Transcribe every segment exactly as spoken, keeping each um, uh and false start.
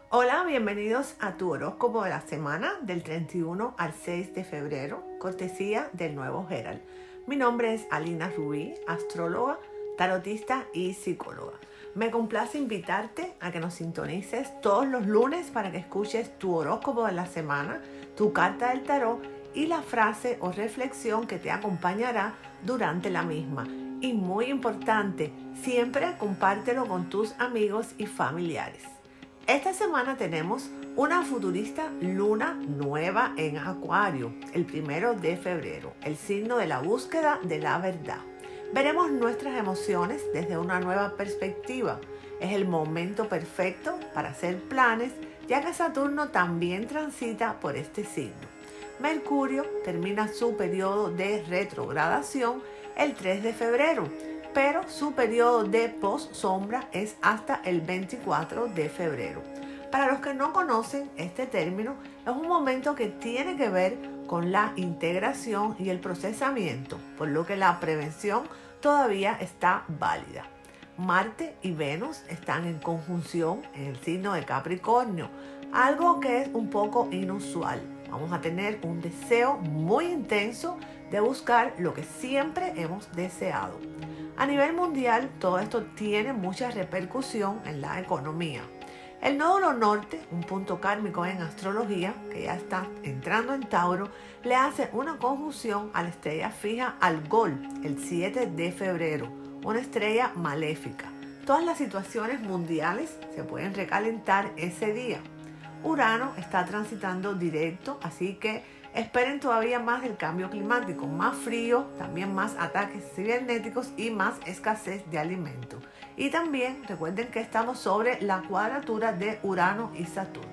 Hola, bienvenidos a tu horóscopo de la semana del treinta y uno al seis de febrero, cortesía del Nuevo Herald. Mi nombre es Alina Rubí, astróloga, tarotista y psicóloga. Me complace invitarte a que nos sintonices todos los lunes para que escuches tu horóscopo de la semana, tu carta del tarot y la frase o reflexión que te acompañará durante la misma. Y muy importante, siempre compártelo con tus amigos y familiares. Esta semana tenemos una futurista luna nueva en Acuario, el primero de febrero, el signo de la búsqueda de la verdad. Veremos nuestras emociones desde una nueva perspectiva. Es el momento perfecto para hacer planes, ya que Saturno también transita por este signo. Mercurio termina su periodo de retrogradación el tres de febrero, pero su periodo de post-sombra es hasta el veinticuatro de febrero. Para los que no conocen este término, es un momento que tiene que ver con la integración y el procesamiento, por lo que la prevención todavía está válida. Marte y Venus están en conjunción en el signo de Capricornio, algo que es un poco inusual. Vamos a tener un deseo muy intenso de buscar lo que siempre hemos deseado. A nivel mundial, todo esto tiene mucha repercusión en la economía. El nódulo norte, un punto kármico en astrología, que ya está entrando en Tauro, le hace una conjunción a la estrella fija Algol el siete de febrero, una estrella maléfica. Todas las situaciones mundiales se pueden recalentar ese día. Urano está transitando directo, así que esperen todavía más del cambio climático, más frío, también más ataques cibernéticos y más escasez de alimentos. Y también recuerden que estamos sobre la cuadratura de Urano y Saturno.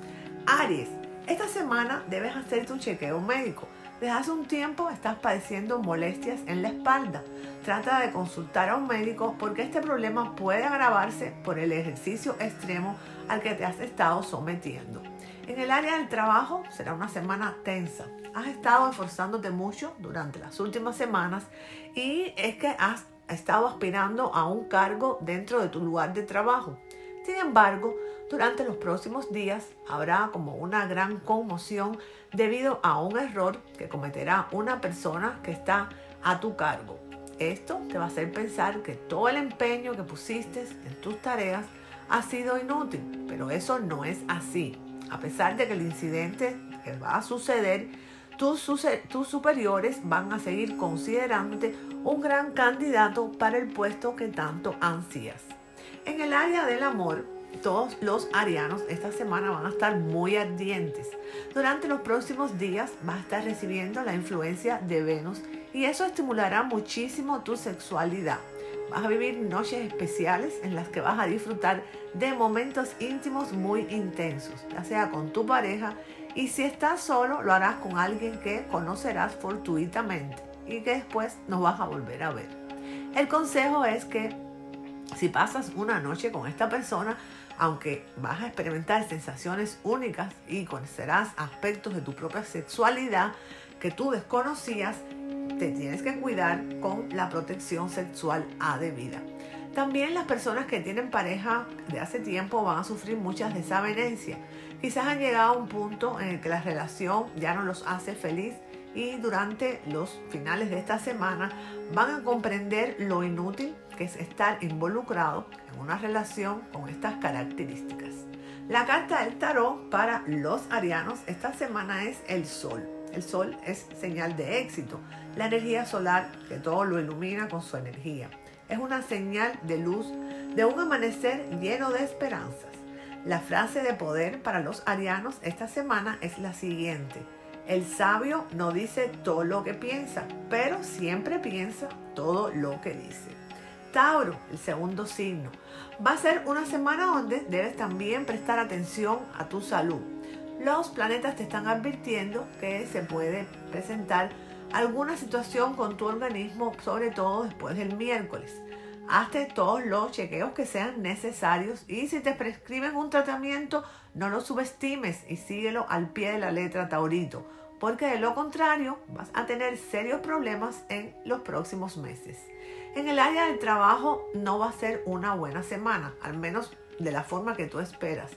Aries, esta semana debes hacer tu chequeo médico. Desde hace un tiempo estás padeciendo molestias en la espalda. Trata de consultar a un médico porque este problema puede agravarse por el ejercicio extremo al que te has estado sometiendo. En el área del trabajo será una semana tensa. Has estado esforzándote mucho durante las últimas semanas y es que has estado aspirando a un cargo dentro de tu lugar de trabajo. Sin embargo, durante los próximos días habrá como una gran conmoción debido a un error que cometerá una persona que está a tu cargo. Esto te va a hacer pensar que todo el empeño que pusiste en tus tareas ha sido inútil, pero eso no es así. A pesar de que el incidente que va a suceder, tus, tus superiores van a seguir considerándote un gran candidato para el puesto que tanto ansías. En el área del amor, todos los arianos esta semana van a estar muy ardientes. Durante los próximos días vas a estar recibiendo la influencia de Venus y eso estimulará muchísimo tu sexualidad. Vas a vivir noches especiales en las que vas a disfrutar de momentos íntimos muy intensos, ya sea con tu pareja, y si estás solo lo harás con alguien que conocerás fortuitamente y que después no vas a volver a ver. El consejo es que si pasas una noche con esta persona, aunque vas a experimentar sensaciones únicas y conocerás aspectos de tu propia sexualidad que tú desconocías, te tienes que cuidar con la protección sexual adebida. También las personas que tienen pareja de hace tiempo van a sufrir muchas desavenencias. Quizás han llegado a un punto en el que la relación ya no los hace feliz y durante los finales de esta semana van a comprender lo inútil que es estar involucrado en una relación con estas características. La carta del tarot para los arianos esta semana es el Sol. El Sol es señal de éxito, la energía solar que todo lo ilumina con su energía. Es una señal de luz, de un amanecer lleno de esperanzas. La frase de poder para los arianos esta semana es la siguiente: el sabio no dice todo lo que piensa, pero siempre piensa todo lo que dice. Tauro, el segundo signo. Va a ser una semana donde debes también prestar atención a tu salud. Los planetas te están advirtiendo que se puede presentar alguna situación con tu organismo, sobre todo después del miércoles. Hazte todos los chequeos que sean necesarios y si te prescriben un tratamiento, no lo subestimes y síguelo al pie de la letra, Taurito, porque de lo contrario vas a tener serios problemas en los próximos meses. En el área del trabajo no va a ser una buena semana, al menos de la forma que tú esperas.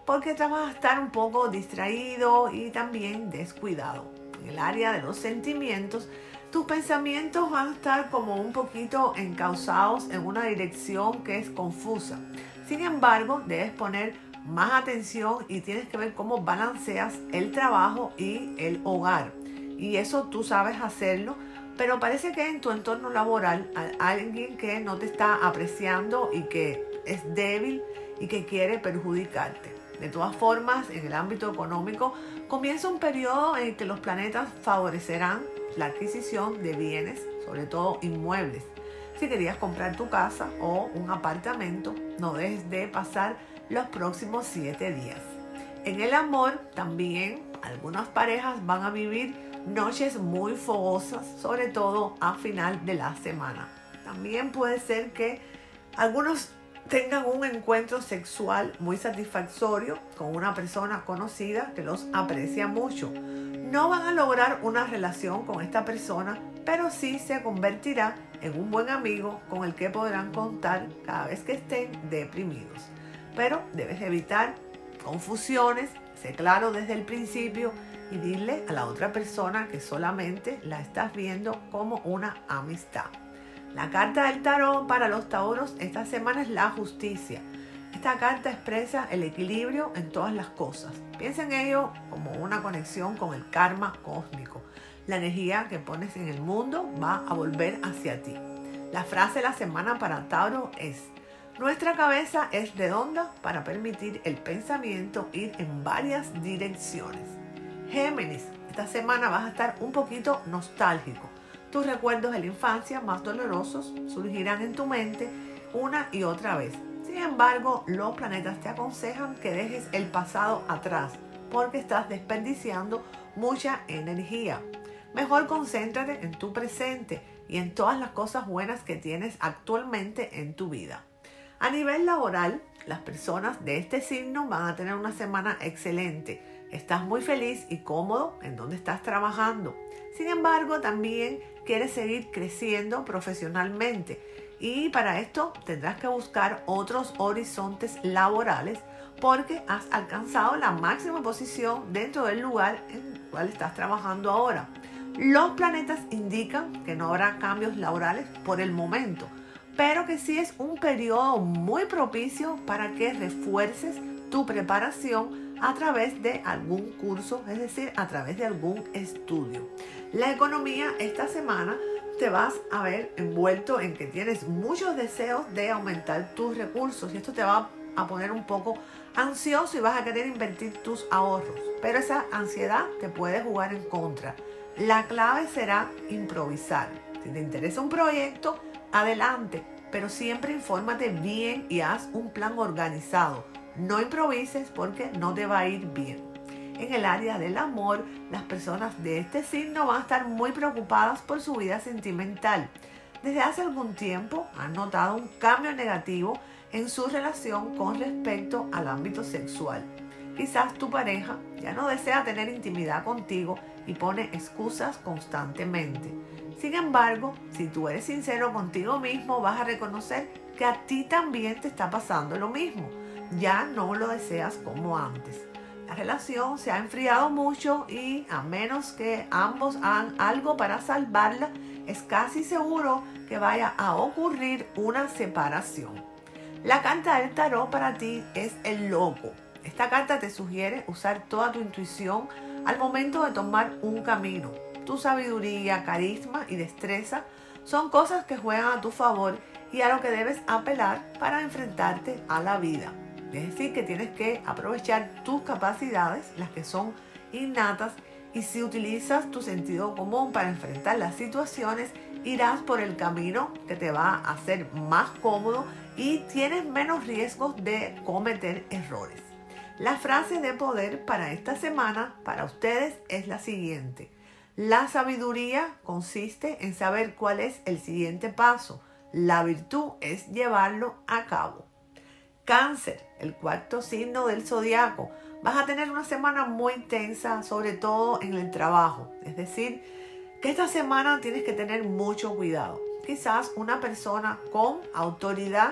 porque te vas a estar un poco distraído y también descuidado. En el área de los sentimientos, tus pensamientos van a estar como un poquito encauzados en una dirección que es confusa. Sin embargo, debes poner más atención y tienes que ver cómo balanceas el trabajo y el hogar. Y eso tú sabes hacerlo, pero parece que en tu entorno laboral hay alguien que no te está apreciando y que es débil y que quiere perjudicarte. De todas formas, en el ámbito económico, comienza un periodo en el que los planetas favorecerán la adquisición de bienes, sobre todo inmuebles. Si querías comprar tu casa o un apartamento, no dejes de pasar los próximos siete días. En el amor, también algunas parejas van a vivir noches muy fogosas, sobre todo a final de la semana. También puede ser que algunos tengan un encuentro sexual muy satisfactorio con una persona conocida que los aprecia mucho. No van a lograr una relación con esta persona, pero sí se convertirá en un buen amigo con el que podrán contar cada vez que estén deprimidos. Pero debes evitar confusiones, sé claro desde el principio y dile a la otra persona que solamente la estás viendo como una amistad. La carta del tarot para los tauros esta semana es la justicia. Esta carta expresa el equilibrio en todas las cosas. Piensa en ello como una conexión con el karma cósmico. La energía que pones en el mundo va a volver hacia ti. La frase de la semana para Tauro es: nuestra cabeza es redonda para permitir el pensamiento ir en varias direcciones. Géminis, esta semana vas a estar un poquito nostálgico. Tus recuerdos de la infancia más dolorosos surgirán en tu mente una y otra vez. Sin embargo, los planetas te aconsejan que dejes el pasado atrás porque estás desperdiciando mucha energía. Mejor concéntrate en tu presente y en todas las cosas buenas que tienes actualmente en tu vida. A nivel laboral, las personas de este signo van a tener una semana excelente. Estás muy feliz y cómodo en donde estás trabajando. Sin embargo, también quieres seguir creciendo profesionalmente y para esto tendrás que buscar otros horizontes laborales porque has alcanzado la máxima posición dentro del lugar en el cual estás trabajando ahora. Los planetas indican que no habrá cambios laborales por el momento, pero que sí es un periodo muy propicio para que refuerces tu preparación a través de algún curso, es decir, a través de algún estudio. La economía esta semana te vas a ver envuelto en que tienes muchos deseos de aumentar tus recursos y esto te va a poner un poco ansioso y vas a querer invertir tus ahorros, pero esa ansiedad te puede jugar en contra. La clave será improvisar. Si te interesa un proyecto, adelante, pero siempre infórmate bien y haz un plan organizado. No improvises porque no te va a ir bien. En el área del amor, las personas de este signo van a estar muy preocupadas por su vida sentimental. Desde hace algún tiempo han notado un cambio negativo en su relación con respecto al ámbito sexual. Quizás tu pareja ya no desea tener intimidad contigo y pone excusas constantemente. Sin embargo, si tú eres sincero contigo mismo, vas a reconocer que a ti también te está pasando lo mismo. Ya no lo deseas como antes. La relación se ha enfriado mucho y a menos que ambos hagan algo para salvarla, es casi seguro que vaya a ocurrir una separación. La carta del tarot para ti es el loco. Esta carta te sugiere usar toda tu intuición al momento de tomar un camino. Tu sabiduría, carisma y destreza son cosas que juegan a tu favor y a lo que debes apelar para enfrentarte a la vida. Es decir, que tienes que aprovechar tus capacidades, las que son innatas, y si utilizas tu sentido común para enfrentar las situaciones, irás por el camino que te va a hacer más cómodo y tienes menos riesgos de cometer errores. La frase de poder para esta semana para ustedes es la siguiente: la sabiduría consiste en saber cuál es el siguiente paso. La virtud es llevarlo a cabo. Cáncer, el cuarto signo del zodiaco. Vas a tener una semana muy intensa, sobre todo en el trabajo. Es decir, que esta semana tienes que tener mucho cuidado. Quizás una persona con autoridad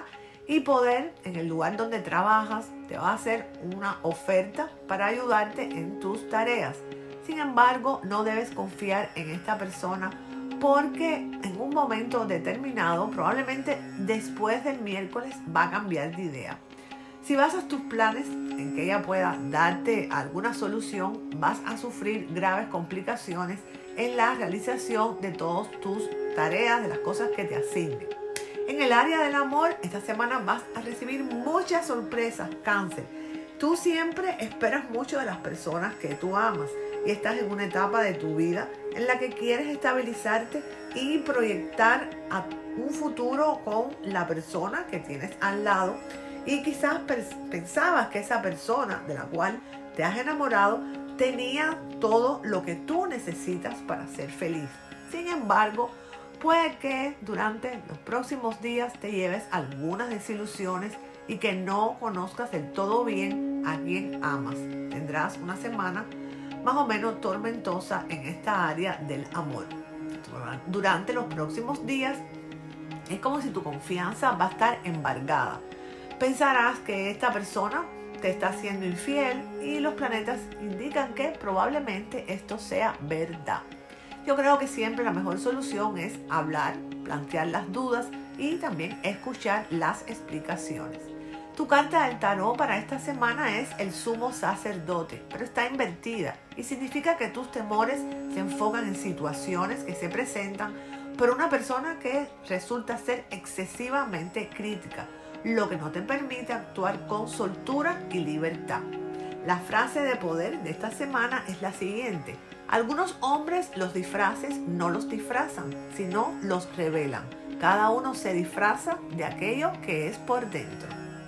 y Poder, en el lugar donde trabajas, te va a hacer una oferta para ayudarte en tus tareas. Sin embargo, no debes confiar en esta persona porque en un momento determinado, probablemente después del miércoles, va a cambiar de idea. Si basas tus planes en que ella pueda darte alguna solución, vas a sufrir graves complicaciones en la realización de todas tus tareas, de las cosas que te asignen. En el área del amor, esta semana vas a recibir muchas sorpresas, Cáncer. Tú siempre esperas mucho de las personas que tú amas y estás en una etapa de tu vida en la que quieres estabilizarte y proyectar a un futuro con la persona que tienes al lado. Y quizás pensabas que esa persona de la cual te has enamorado tenía todo lo que tú necesitas para ser feliz. Sin embargo, puede que durante los próximos días te lleves algunas desilusiones y que no conozcas del todo bien a quien amas. Tendrás una semana más o menos tormentosa en esta área del amor. Durante los próximos días es como si tu confianza va a estar embargada. Pensarás que esta persona te está siendo infiel y los planetas indican que probablemente esto sea verdad. Yo creo que siempre la mejor solución es hablar, plantear las dudas y también escuchar las explicaciones. Tu carta del tarot para esta semana es el sumo sacerdote, pero está invertida y significa que tus temores se enfocan en situaciones que se presentan por una persona que resulta ser excesivamente crítica, lo que no te permite actuar con soltura y libertad. La frase de poder de esta semana es la siguiente: algunos hombres los disfraces no los disfrazan, sino los revelan. Cada uno se disfraza de aquello que es por dentro.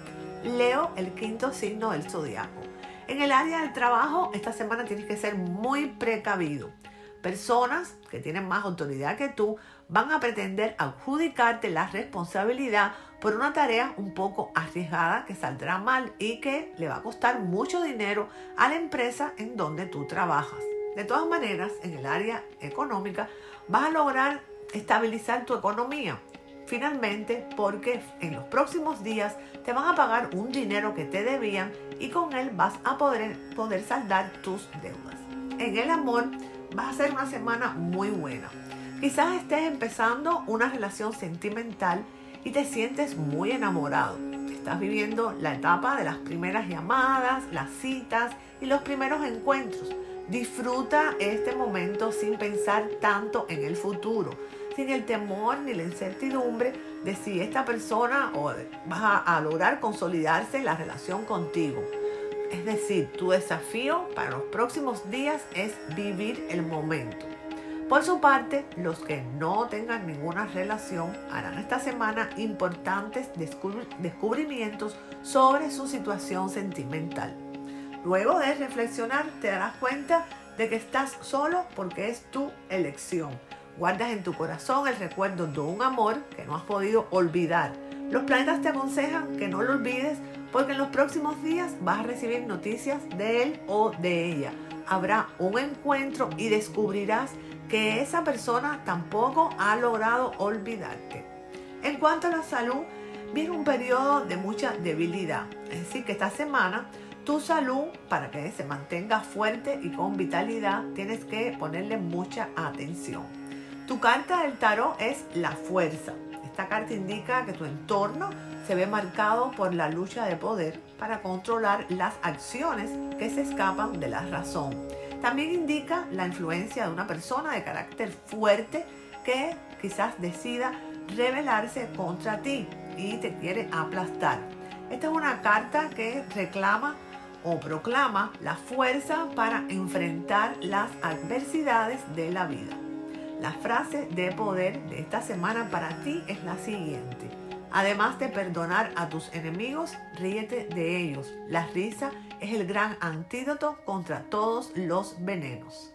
Leo, el quinto signo del zodiaco. En el área del trabajo, esta semana tienes que ser muy precavido. Personas que tienen más autoridad que tú van a pretender adjudicarte la responsabilidad por una tarea un poco arriesgada que saldrá mal y que le va a costar mucho dinero a la empresa en donde tú trabajas. De todas maneras, en el área económica vas a lograr estabilizar tu economía. Finalmente, porque en los próximos días te van a pagar un dinero que te debían y con él vas a poder, poder saldar tus deudas. En el amor, va a ser una semana muy buena. Quizás estés empezando una relación sentimental y te sientes muy enamorado. Estás viviendo la etapa de las primeras llamadas, las citas y los primeros encuentros. Disfruta este momento sin pensar tanto en el futuro, sin el temor ni la incertidumbre de si esta persona o va a lograr consolidarse la relación contigo. Es decir, tu desafío para los próximos días es vivir el momento. Por su parte, los que no tengan ninguna relación harán esta semana importantes descubri- descubrimientos sobre su situación sentimental. Luego de reflexionar, te darás cuenta de que estás solo porque es tu elección. Guardas en tu corazón el recuerdo de un amor que no has podido olvidar. Los planetas te aconsejan que no lo olvides porque en los próximos días vas a recibir noticias de él o de ella. Habrá un encuentro y descubrirás que esa persona tampoco ha logrado olvidarte. En cuanto a la salud, viene un periodo de mucha debilidad. Es decir, que esta semana tu salud, para que se mantenga fuerte y con vitalidad, tienes que ponerle mucha atención. Tu carta del tarot es la fuerza. Esta carta indica que tu entorno se ve marcado por la lucha de poder para controlar las acciones que se escapan de la razón. También indica la influencia de una persona de carácter fuerte que quizás decida rebelarse contra ti y te quiere aplastar. Esta es una carta que reclama o proclama la fuerza para enfrentar las adversidades de la vida. La frase de poder de esta semana para ti es la siguiente: además de perdonar a tus enemigos, ríete de ellos. La risa es el gran antídoto contra todos los venenos.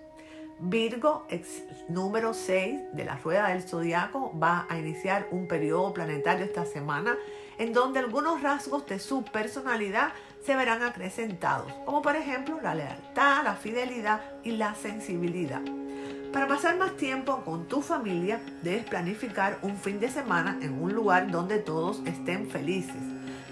Virgo, ex número seis de la rueda del zodiaco, va a iniciar un periodo planetario esta semana en donde algunos rasgos de su personalidad se verán acrecentados, como por ejemplo la lealtad, la fidelidad y la sensibilidad. Para pasar más tiempo con tu familia, debes planificar un fin de semana en un lugar donde todos estén felices.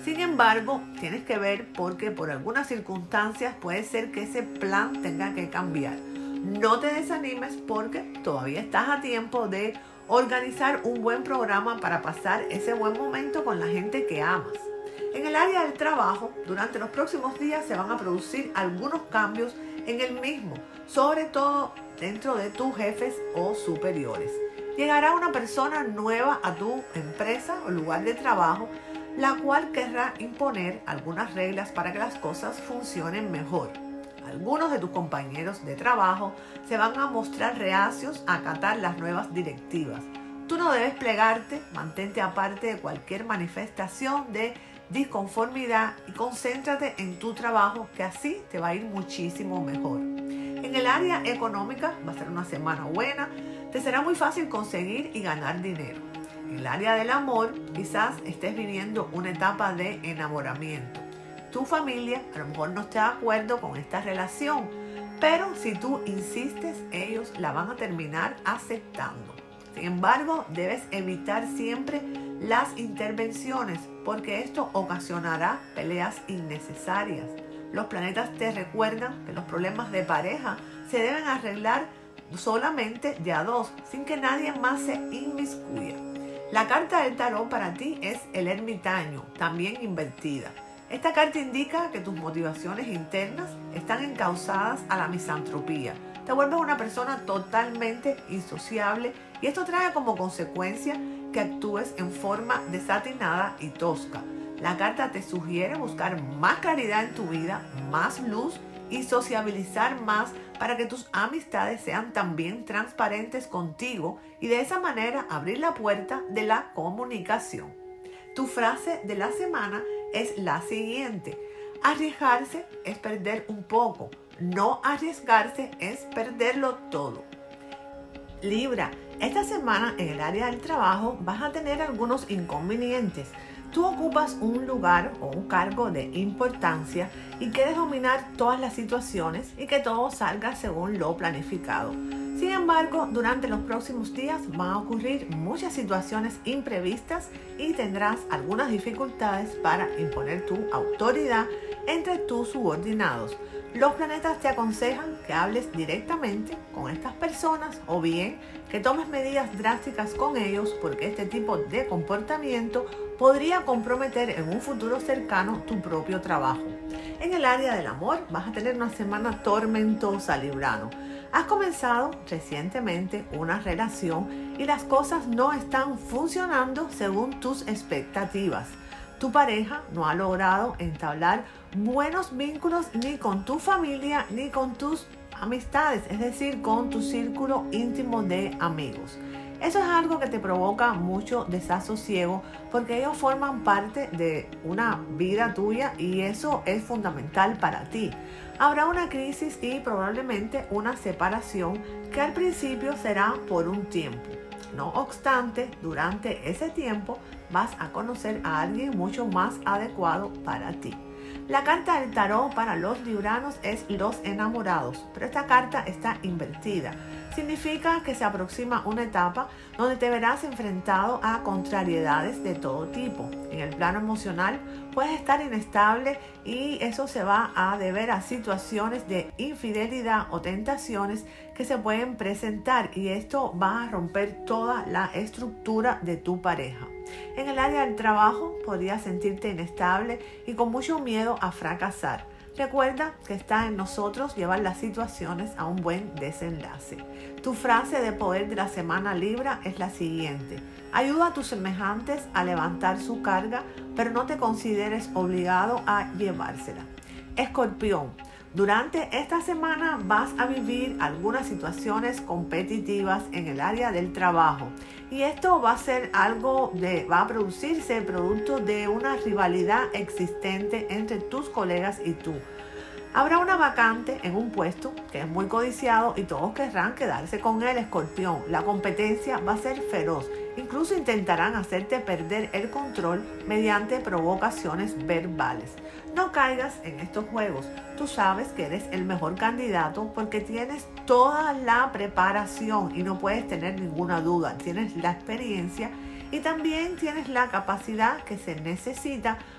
Sin embargo, tienes que ver porque por algunas circunstancias puede ser que ese plan tenga que cambiar. No te desanimes porque todavía estás a tiempo de organizar un buen programa para pasar ese buen momento con la gente que amas. En el área del trabajo, durante los próximos días se van a producir algunos cambios en el mismo, sobre todo dentro de tus jefes o superiores. Llegará una persona nueva a tu empresa o lugar de trabajo, la cual querrá imponer algunas reglas para que las cosas funcionen mejor. Algunos de tus compañeros de trabajo se van a mostrar reacios a acatar las nuevas directivas. Tú no debes plegarte, mantente aparte de cualquier manifestación de disconformidad y concéntrate en tu trabajo, que así te va a ir muchísimo mejor. En el área económica va a ser una semana buena, te será muy fácil conseguir y ganar dinero. En el área del amor, quizás estés viviendo una etapa de enamoramiento. Tu familia a lo mejor no está de acuerdo con esta relación, pero si tú insistes, ellos la van a terminar aceptando. Sin embargo, debes evitar siempre las intervenciones porque esto ocasionará peleas innecesarias. Los planetas te recuerdan que los problemas de pareja se deben arreglar solamente de a dos, sin que nadie más se inmiscuya. La carta del tarot para ti es el ermitaño, también invertida. Esta carta indica que tus motivaciones internas están encausadas a la misantropía. Te vuelves una persona totalmente insociable y esto trae como consecuencia que actúes en forma desatinada y tosca. La carta te sugiere buscar más claridad en tu vida, más luz y sociabilizar más para que tus amistades sean también transparentes contigo y de esa manera abrir la puerta de la comunicación. Tu frase de la semana es la siguiente: arriesgarse es perder un poco, no arriesgarse es perderlo todo. Libra, esta semana en el área del trabajo vas a tener algunos inconvenientes. Tú ocupas un lugar o un cargo de importancia y quieres dominar todas las situaciones y que todo salga según lo planificado. Sin embargo, durante los próximos días van a ocurrir muchas situaciones imprevistas y tendrás algunas dificultades para imponer tu autoridad entre tus subordinados. Los planetas te aconsejan que hables directamente con estas personas o bien que tomes medidas drásticas con ellos porque este tipo de comportamiento podría comprometer en un futuro cercano tu propio trabajo. En el área del amor vas a tener una semana tormentosa, Librano. Has comenzado recientemente una relación y las cosas no están funcionando según tus expectativas. Tu pareja no ha logrado entablar buenos vínculos ni con tu familia ni con tus amistades, es decir, con tu círculo íntimo de amigos. Eso es algo que te provoca mucho desasosiego porque ellos forman parte de una vida tuya y eso es fundamental para ti. Habrá una crisis y probablemente una separación que al principio será por un tiempo. No obstante, durante ese tiempo vas a conocer a alguien mucho más adecuado para ti. La carta del tarot para los libranos es los enamorados, pero esta carta está invertida. Significa que se aproxima una etapa donde te verás enfrentado a contrariedades de todo tipo. En el plano emocional puedes estar inestable y eso se va a deber a situaciones de infidelidad o tentaciones que se pueden presentar y esto va a romper toda la estructura de tu pareja. En el área del trabajo podrías sentirte inestable y con mucho miedo a fracasar. Recuerda que está en nosotros llevar las situaciones a un buen desenlace. Tu frase de poder de la semana Libra es la siguiente: ayuda a tus semejantes a levantar su carga, pero no te consideres obligado a llevársela. Escorpión, durante esta semana vas a vivir algunas situaciones competitivas en el área del trabajo y esto va a ser algo de, va a producirse producto de una rivalidad existente entre tus colegas y tú. Habrá una vacante en un puesto que es muy codiciado y todos querrán quedarse con él, Escorpión. La competencia va a ser feroz. Incluso intentarán hacerte perder el control mediante provocaciones verbales. No caigas en estos juegos. Tú sabes que eres el mejor candidato porque tienes toda la preparación y no puedes tener ninguna duda. Tienes la experiencia y también tienes la capacidad que se necesita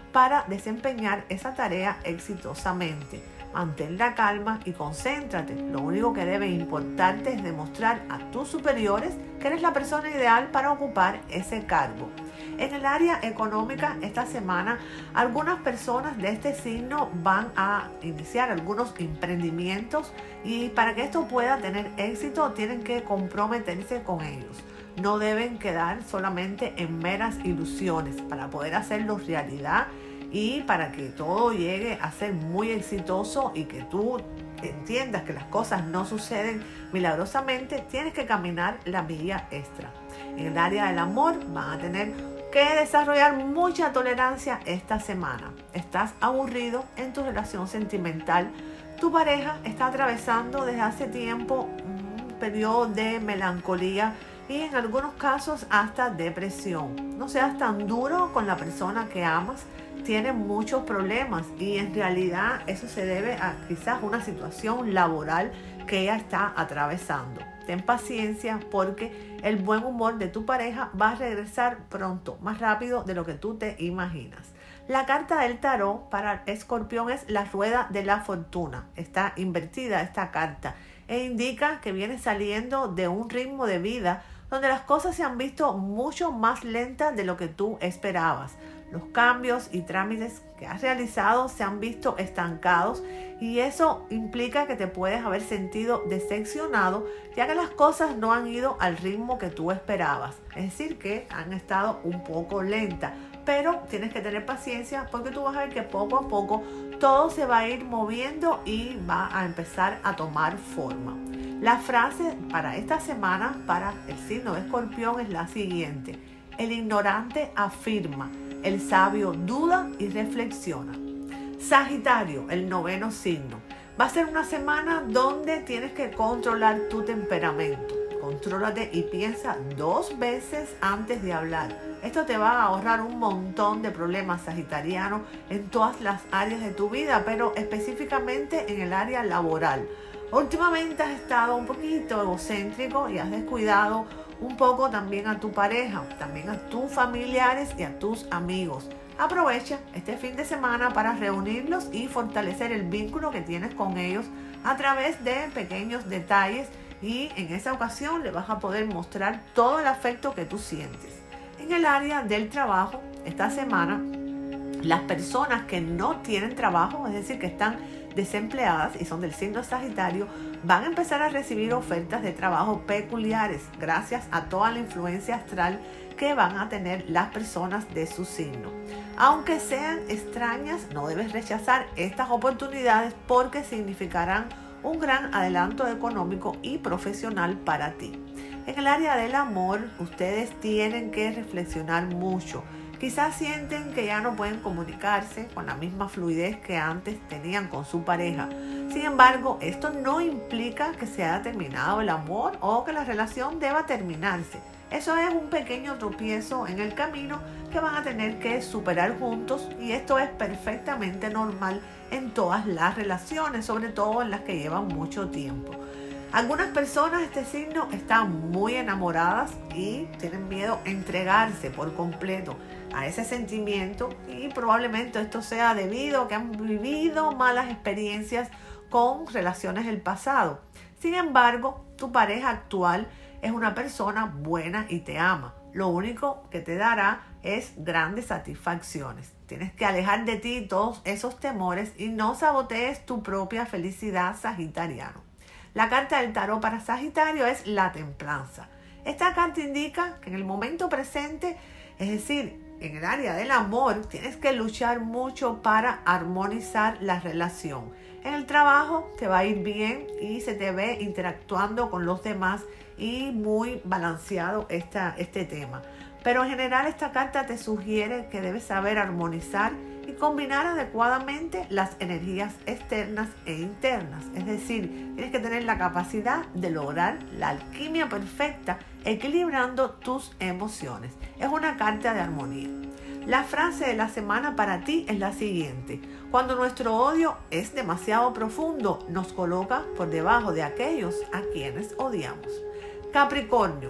para desempeñar esa tarea exitosamente. Mantén la calma y concéntrate. Lo único que debe importarte es demostrar a tus superiores que eres la persona ideal para ocupar ese cargo. En el área económica, esta semana, algunas personas de este signo van a iniciar algunos emprendimientos y para que esto pueda tener éxito tienen que comprometerse con ellos. No deben quedar solamente en meras ilusiones para poder hacerlos realidad y para que todo llegue a ser muy exitoso y que tú entiendas que las cosas no suceden milagrosamente, tienes que caminar la milla extra. En el área del amor van a tener que desarrollar mucha tolerancia esta semana. Estás aburrido en tu relación sentimental. Tu pareja está atravesando desde hace tiempo un periodo de melancolía y en algunos casos hasta depresión. No seas tan duro con la persona que amas. Tiene muchos problemas y en realidad eso se debe a quizás una situación laboral que ella está atravesando. Ten paciencia porque el buen humor de tu pareja va a regresar pronto, más rápido de lo que tú te imaginas. La carta del tarot para Escorpión es la rueda de la fortuna. Está invertida esta carta e indica que viene saliendo de un ritmo de vida donde las cosas se han visto mucho más lentas de lo que tú esperabas. Los cambios y trámites que has realizado se han visto estancados y eso implica que te puedes haber sentido decepcionado ya que las cosas no han ido al ritmo que tú esperabas. Es decir, que han estado un poco lentas, pero tienes que tener paciencia porque tú vas a ver que poco a poco todo se va a ir moviendo y va a empezar a tomar forma. La frase para esta semana para el signo de Escorpión es la siguiente: el ignorante afirma, el sabio duda y reflexiona. Sagitario, el noveno signo. Va a ser una semana donde tienes que controlar tu temperamento. Contrólate y piensa dos veces antes de hablar. Esto te va a ahorrar un montón de problemas, sagitariano, en todas las áreas de tu vida, pero específicamente en el área laboral. Últimamente has estado un poquito egocéntrico y has descuidado un poco también a tu pareja, también a tus familiares y a tus amigos. Aprovecha este fin de semana para reunirlos y fortalecer el vínculo que tienes con ellos a través de pequeños detalles y en esa ocasión le vas a poder mostrar todo el afecto que tú sientes. En el área del trabajo, esta semana, las personas que no tienen trabajo, es decir, que están desempleadas y son del signo Sagitario, van a empezar a recibir ofertas de trabajo peculiares gracias a toda la influencia astral que van a tener las personas de su signo. Aunque sean extrañas, no debes rechazar estas oportunidades porque significarán un gran adelanto económico y profesional para ti. En el área del amor, ustedes tienen que reflexionar mucho. Quizás sienten que ya no pueden comunicarse con la misma fluidez que antes tenían con su pareja. Sin embargo, esto no implica que se haya terminado el amor o que la relación deba terminarse. Eso es un pequeño tropiezo en el camino que van a tener que superar juntos y esto es perfectamente normal en todas las relaciones, sobre todo en las que llevan mucho tiempo. Algunas personas de este signo están muy enamoradas y tienen miedo a entregarse por completo a ese sentimiento y probablemente esto sea debido a que han vivido malas experiencias con relaciones del pasado. Sin embargo, tu pareja actual es una persona buena y te ama. Lo único que te dará es grandes satisfacciones. Tienes que alejar de ti todos esos temores y no sabotees tu propia felicidad, sagitariano. La carta del tarot para Sagitario es la templanza. Esta carta indica que en el momento presente, es decir, en el área del amor, tienes que luchar mucho para armonizar la relación. En el trabajo te va a ir bien y se te ve interactuando con los demás y muy balanceado esta, este tema. Pero en general esta carta te sugiere que debes saber armonizar y combinar adecuadamente las energías externas e internas. Es decir, tienes que tener la capacidad de lograr la alquimia perfecta equilibrando tus emociones. Es una carta de armonía. La frase de la semana para ti es la siguiente: cuando nuestro odio es demasiado profundo, nos coloca por debajo de aquellos a quienes odiamos. Capricornio,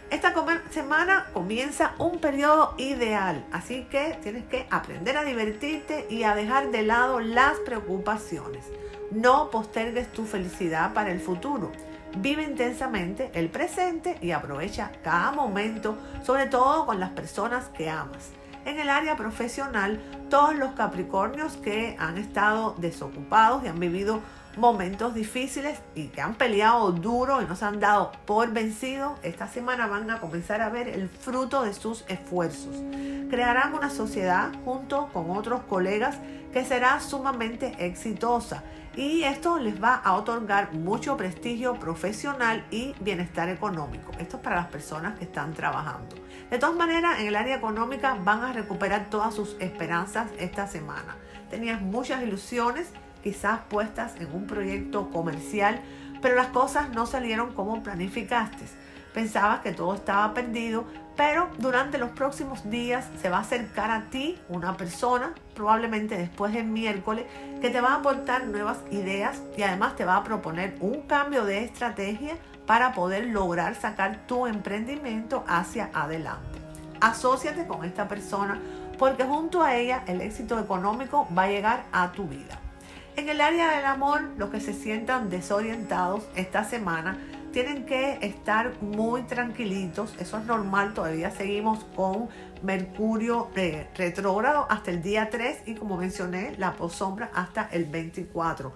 Esta semana comienza un periodo ideal, así que tienes que aprender a divertirte y a dejar de lado las preocupaciones. No postergues tu felicidad para el futuro. Vive intensamente el presente y aprovecha cada momento, sobre todo con las personas que amas. En el área profesional, todos los Capricornios que han estado desocupados y han vivido momentos difíciles y que han peleado duro y no se han dado por vencidos, esta semana van a comenzar a ver el fruto de sus esfuerzos. Crearán una sociedad junto con otros colegas que será sumamente exitosa y esto les va a otorgar mucho prestigio profesional y bienestar económico. Esto es para las personas que están trabajando. De todas maneras, en el área económica van a recuperar todas sus esperanzas esta semana. Tenías muchas ilusiones, quizás puestas en un proyecto comercial, pero las cosas no salieron como planificaste. Pensabas que todo estaba perdido, pero durante los próximos días se va a acercar a ti una persona, probablemente después del miércoles, que te va a aportar nuevas ideas y además te va a proponer un cambio de estrategia para poder lograr sacar tu emprendimiento hacia adelante. Asóciate con esta persona porque junto a ella el éxito económico va a llegar a tu vida. En el área del amor, los que se sientan desorientados esta semana tienen que estar muy tranquilitos. Eso es normal, todavía seguimos con Mercurio eh, retrógrado hasta el día tres y como mencioné, la possombra hasta el veinticuatro.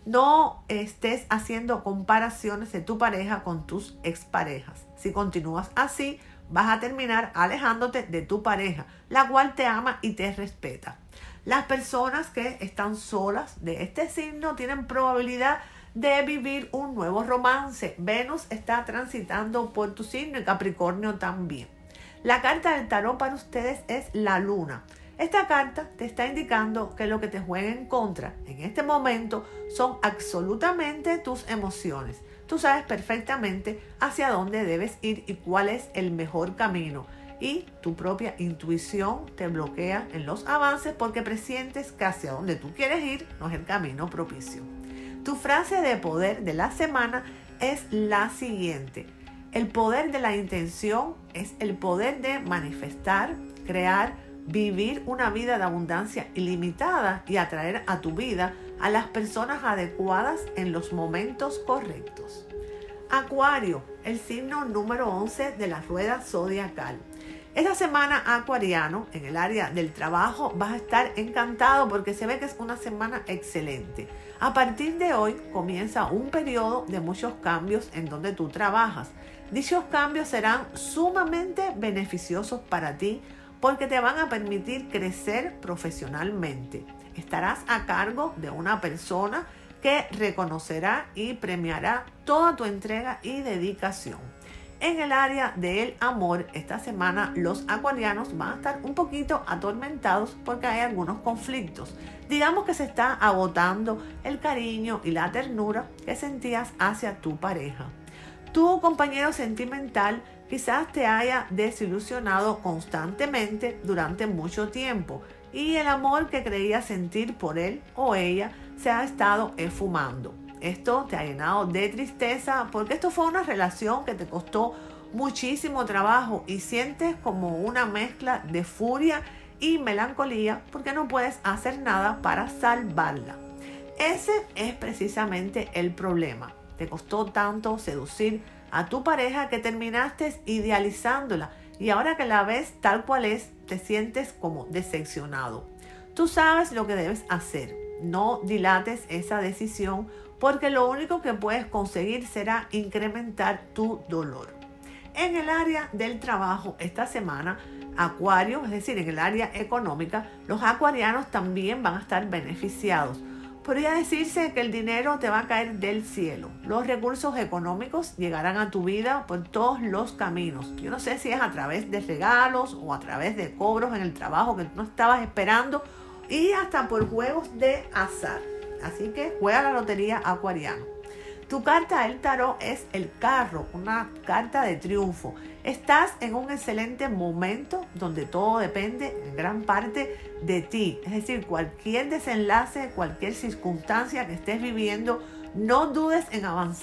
No estés haciendo comparaciones de tu pareja con tus exparejas. Si continúas así, vas a terminar alejándote de tu pareja, la cual te ama y te respeta. Las personas que están solas de este signo tienen probabilidad de vivir un nuevo romance. Venus está transitando por tu signo y Capricornio también. La carta del tarot para ustedes es la luna. Esta carta te está indicando que lo que te juega en contra en este momento son absolutamente tus emociones. Tú sabes perfectamente hacia dónde debes ir y cuál es el mejor camino. Y tu propia intuición te bloquea en los avances porque presientes que hacia donde tú quieres ir no es el camino propicio. Tu frase de poder de la semana es la siguiente: el poder de la intención es el poder de manifestar, crear, vivir una vida de abundancia ilimitada y atraer a tu vida a las personas adecuadas en los momentos correctos. Acuario, el signo número once de la rueda zodiacal. Esta semana, acuariano, en el área del trabajo vas a estar encantado porque se ve que es una semana excelente. A partir de hoy comienza un periodo de muchos cambios en donde tú trabajas. Dichos cambios serán sumamente beneficiosos para ti porque te van a permitir crecer profesionalmente. Estarás a cargo de una persona que reconocerá y premiará toda tu entrega y dedicación. En el área del amor, esta semana los acuarianos van a estar un poquito atormentados porque hay algunos conflictos. Digamos que se está agotando el cariño y la ternura que sentías hacia tu pareja. Tu compañero sentimental quizás te haya desilusionado constantemente durante mucho tiempo y el amor que creías sentir por él o ella se ha estado esfumando. Esto te ha llenado de tristeza porque esto fue una relación que te costó muchísimo trabajo y sientes como una mezcla de furia y melancolía porque no puedes hacer nada para salvarla. Ese es precisamente el problema. Te costó tanto seducir a tu pareja que terminaste idealizándola y ahora que la ves tal cual es, te sientes como decepcionado. Tú sabes lo que debes hacer. No dilates esa decisión porque lo único que puedes conseguir será incrementar tu dolor. En el área del trabajo esta semana, Acuario, es decir, en el área económica, los acuarianos también van a estar beneficiados. Podría decirse que el dinero te va a caer del cielo. Los recursos económicos llegarán a tu vida por todos los caminos. Yo no sé si es a través de regalos o a través de cobros en el trabajo que no estabas esperando y hasta por juegos de azar. Así que juega la lotería, acuariano. Tu carta del tarot es el carro, una carta de triunfo. Estás en un excelente momento donde todo depende en gran parte de ti. Es decir, cualquier desenlace, cualquier circunstancia que estés viviendo, no dudes en avanzar.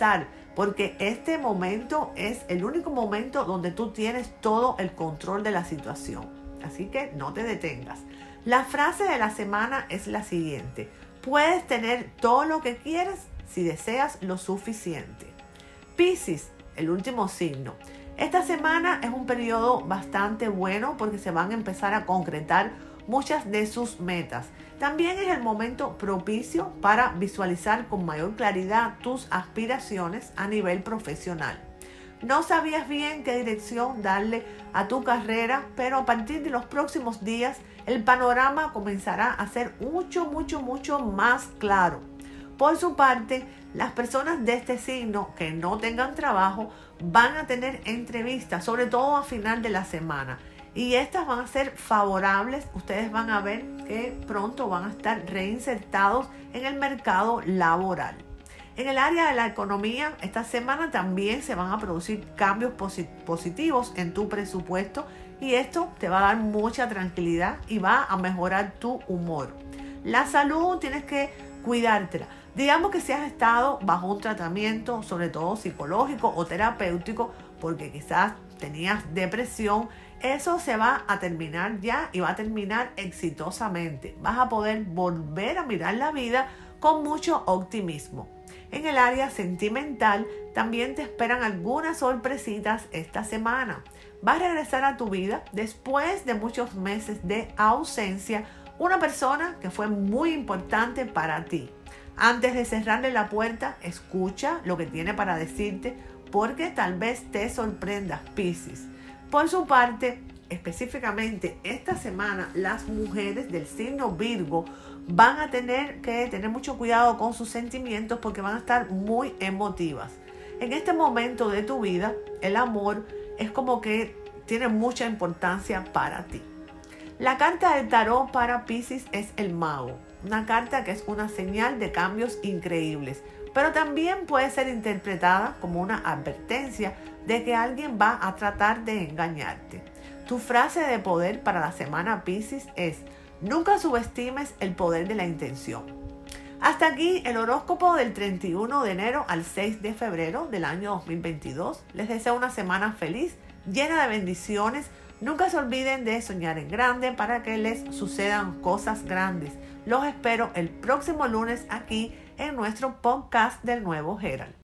porque este momento es el único momento donde tú tienes todo el control de la situación. Así que no te detengas. La frase de la semana es la siguiente: puedes tener todo lo que quieres si deseas lo suficiente. Piscis, el último signo. Esta semana es un periodo bastante bueno porque se van a empezar a concretar muchas de sus metas. También es el momento propicio para visualizar con mayor claridad tus aspiraciones a nivel profesional. No sabías bien qué dirección darle a tu carrera, pero a partir de los próximos días el panorama comenzará a ser mucho, mucho, mucho más claro. Por su parte, las personas de este signo que no tengan trabajo van a tener entrevistas, sobre todo a final de la semana. Y estas van a ser favorables. Ustedes van a ver que pronto van a estar reinsertados en el mercado laboral. En el área de la economía, esta semana también se van a producir cambios posit- positivos en tu presupuesto y esto te va a dar mucha tranquilidad y va a mejorar tu humor. La salud tienes que cuidártela. Digamos que si has estado bajo un tratamiento, sobre todo psicológico o terapéutico, porque quizás tenías depresión, eso se va a terminar ya y va a terminar exitosamente. Vas a poder volver a mirar la vida con mucho optimismo. En el área sentimental también te esperan algunas sorpresitas esta semana. Vas a regresar a tu vida después de muchos meses de ausencia, una persona que fue muy importante para ti. Antes de cerrarle la puerta, escucha lo que tiene para decirte, porque tal vez te sorprendas, Piscis. Por su parte, específicamente esta semana, las mujeres del signo Virgo van a tener que tener mucho cuidado con sus sentimientos porque van a estar muy emotivas. En este momento de tu vida, el amor es como que tiene mucha importancia para ti. La carta del tarot para Piscis es el Mago, una carta que es una señal de cambios increíbles, pero también puede ser interpretada como una advertencia de que alguien va a tratar de engañarte. Tu frase de poder para la semana Piscis es: nunca subestimes el poder de la intención. Hasta aquí el horóscopo del treinta y uno de enero al seis de febrero del año dos mil veintidós. Les deseo una semana feliz, llena de bendiciones. Nunca se olviden de soñar en grande para que les sucedan cosas grandes. Los espero el próximo lunes aquí en nuestro podcast del Nuevo Herald.